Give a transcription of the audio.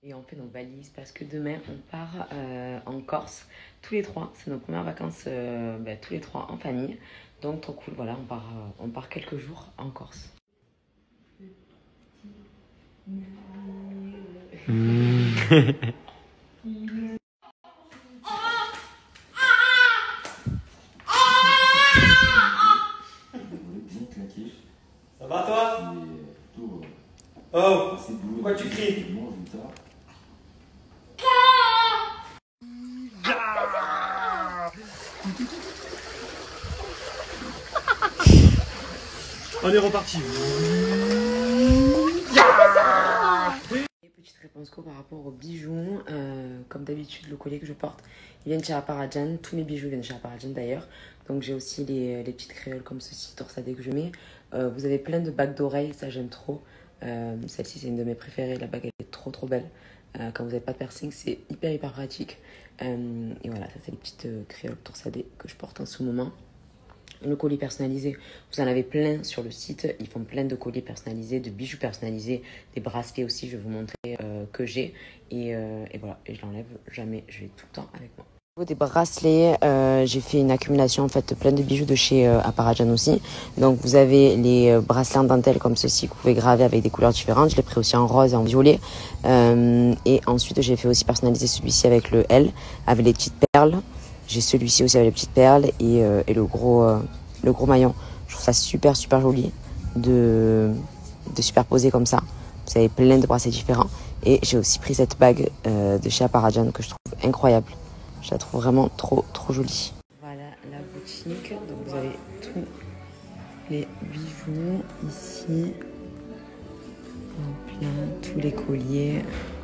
Et on fait nos valises parce que demain on part en Corse tous les trois. C'est nos premières vacances tous les trois en famille. Donc trop cool, voilà, on part quelques jours en Corse. Ça va toi? Oh, pourquoi tu cries? On est reparti. Petite réponse par rapport aux bijoux. Comme d'habitude, le collier que je porte, il vient de chez Apparadjan. Tous mes bijoux viennent de chez Apparadjan d'ailleurs. Donc j'ai aussi les petites créoles comme ceci, torsadées que je mets. Vous avez plein de bagues d'oreilles, ça j'aime trop. Celle-ci c'est une de mes préférées, la bague elle est trop belle. Quand vous n'avez pas de piercing, c'est hyper pratique. Et voilà, ça c'est les petites créoles torsadées que je porte en ce moment. Le collier personnalisé, vous en avez plein sur le site. Ils font plein de colliers personnalisés, de bijoux personnalisés, des bracelets aussi. Je vais vous montrer que j'ai. Et voilà, et je l'enlève jamais. Je l'ai tout le temps avec moi. Au niveau des bracelets, j'ai fait une accumulation en fait plein de bijoux de chez Apparadjan aussi. Donc vous avez les bracelets en dentelle comme ceci que vous pouvez graver avec des couleurs différentes. Je l'ai pris aussi en rose et en violet. Et ensuite j'ai fait aussi personnaliser celui-ci avec le L, avec les petites perles. J'ai celui-ci aussi avec les petites perles et le gros maillon. Je trouve ça super joli de superposer comme ça. Vous avez plein de bracelets différents. Et j'ai aussi pris cette bague de chez Apparadjan que je trouve incroyable. Je la trouve vraiment trop jolie. Voilà la boutique. Donc vous avez tous les bijoux ici. En plein, tous les colliers.